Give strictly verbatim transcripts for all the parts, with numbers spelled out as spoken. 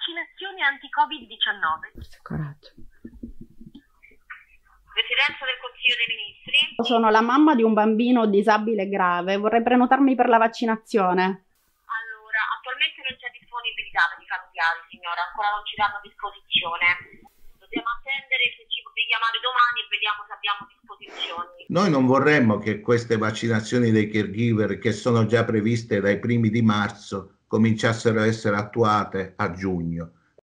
vaccinazioni anti-Covid diciannove. Coraggio. Presidenza del Consiglio dei Ministri. Sono la mamma di un bambino disabile grave, vorrei prenotarmi per la vaccinazione. Allora, attualmente non c'è disponibilità per i familiari, signora, ancora non ci danno disposizione. Dobbiamo attendere, se ci potete chiamare domani e vediamo se abbiamo disposizioni. Noi non vorremmo che queste vaccinazioni dei caregiver, che sono già previste dai primi di marzo, cominciassero a essere attuate a giugno.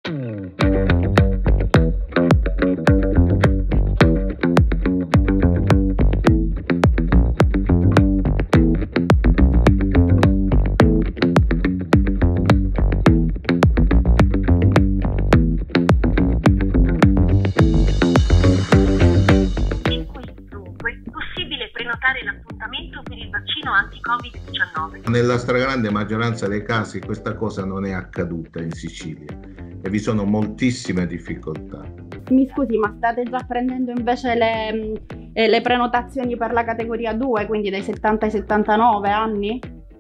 L'appuntamento per il vaccino anti-Covid diciannove. Nella stragrande maggioranza dei casi questa cosa non è accaduta in Sicilia e vi sono moltissime difficoltà. Mi scusi, ma state già prendendo invece le, eh, le prenotazioni per la categoria due, quindi dai settanta ai settantanove anni?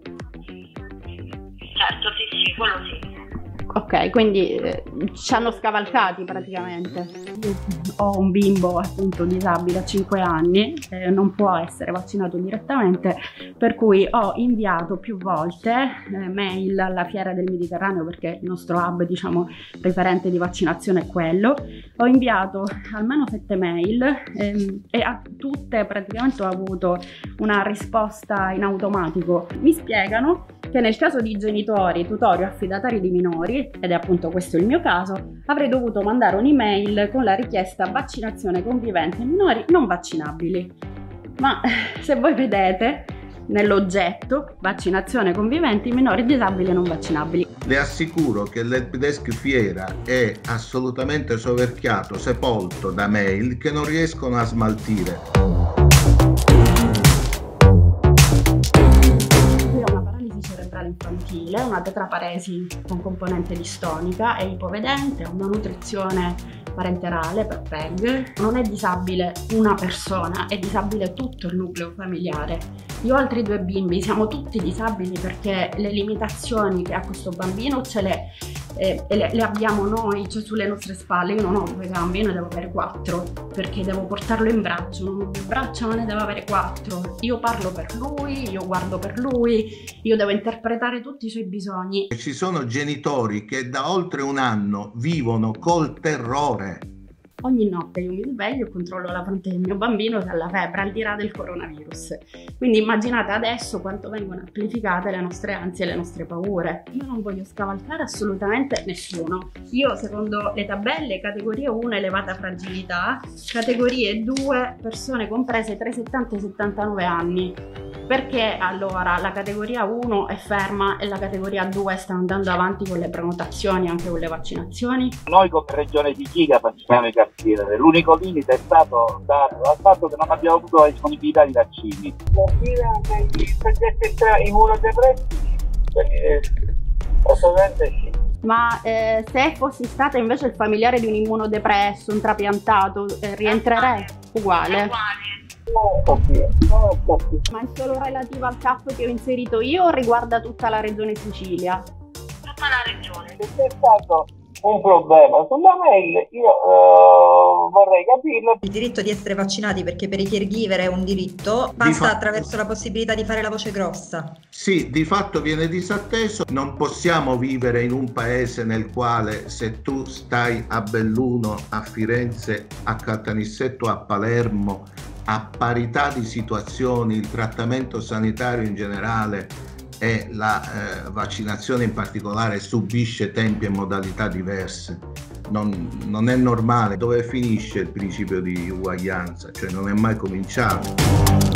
Certo, sì, sì, quello sì. Ok, quindi eh, ci hanno scavalcati praticamente. Ho un bimbo appunto disabile a cinque anni, eh, non può essere vaccinato direttamente, per cui ho inviato più volte eh, mail alla Fiera del Mediterraneo, perché il nostro hub, diciamo, referente di vaccinazione è quello. Ho inviato almeno sette mail ehm, e a tutte praticamente ho avuto una risposta in automatico. Mi spiegano che nel caso di genitori, tutori o affidatari di minori, ed è appunto questo il mio caso, avrei dovuto mandare un'email con la richiesta vaccinazione convivente ai minori non vaccinabili. Ma se voi vedete nell'oggetto vaccinazione convivente ai minori disabili e non vaccinabili. Le assicuro che l'help desk Fiera è assolutamente soverchiato, sepolto da mail che non riescono a smaltire. Infantile, una tetraparesi con componente distonica, è ipovedente, ha una nutrizione parenterale per P E G. Non è disabile una persona, è disabile tutto il nucleo familiare. Io ho altri due bimbi, siamo tutti disabili perché le limitazioni che ha questo bambino ce le, eh, le, le abbiamo noi, cioè sulle nostre spalle. Io non ho due gambe, io ne devo avere quattro, perché devo portarlo in braccio, non ho due braccia ma ne devo avere quattro. Io parlo per lui, io guardo per lui, io devo interpretare tutti i suoi bisogni. Ci sono genitori che da oltre un anno vivono col terrore. Ogni notte io mi sveglio e controllo la fronte del mio bambino che ha la febbre, al di là del coronavirus. Quindi immaginate adesso quanto vengono amplificate le nostre ansie e le nostre paure. Io non voglio scavalcare assolutamente nessuno. Io, secondo le tabelle, categoria uno elevata fragilità, categorie due persone comprese tra i settanta e i settantanove anni. Perché allora la categoria uno è ferma e la categoria due sta andando avanti con le prenotazioni, anche con le vaccinazioni? Noi come Regione Sicilia facciamo i cartiere, l'unico limite è stato dato dal fatto che non abbiamo avuto la disponibilità di vaccini. I soggetti immunodepressi, assolutamente sì. Ma eh, se fossi stata invece il familiare di un immunodepresso, un trapiantato, eh, rientrerei uguale? Uguale. Ma è solo relativa al C A P che ho inserito io o riguarda tutta la regione Sicilia? Tutta la regione. Se c'è stato un problema sulla mail, io uh, vorrei capirlo. Il diritto di essere vaccinati, perché per i caregiver è un diritto, passa attraverso la possibilità di fare la voce grossa. Sì, di fatto viene disatteso. Non possiamo vivere in un paese nel quale se tu stai a Belluno, a Firenze, a Caltanissetta, a Palermo, a parità di situazioni, il trattamento sanitario in generale e la eh, vaccinazione in particolare subisce tempi e modalità diverse. Non, non è normale. Dove finisce il principio di uguaglianza? Cioè non è mai cominciato.